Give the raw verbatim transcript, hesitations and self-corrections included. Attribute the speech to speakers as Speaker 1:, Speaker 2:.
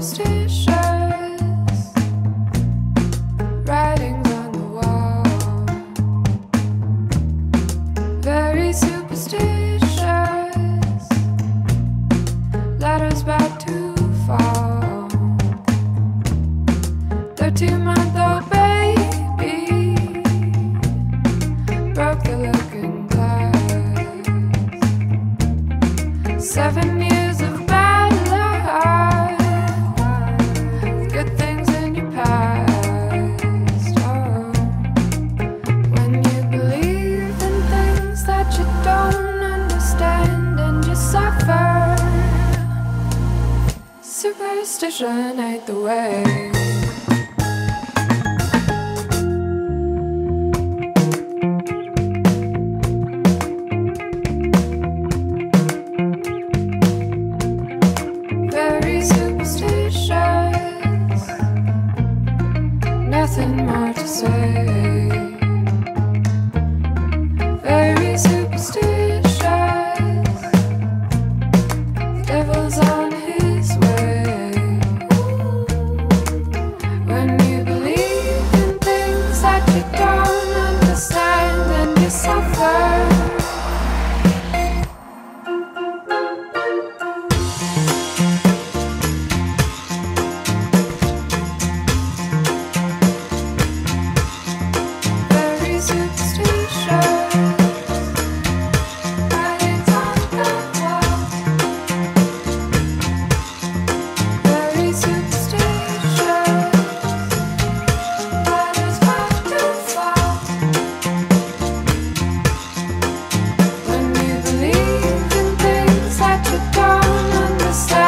Speaker 1: superstitious. Writings on the wall. Very superstitious. Letters about to fall. Thirteen-month-old baby broke the looking glass. Seven years of bad luck, good things in your past. Oh, when you believe in things that you don't understand and you suffer, superstition ain't the way. Nothing more to say. Very superstitious. The devil's on his way. When you believe in things that you don't understand and you suffer. When you believe in things that you don't understand.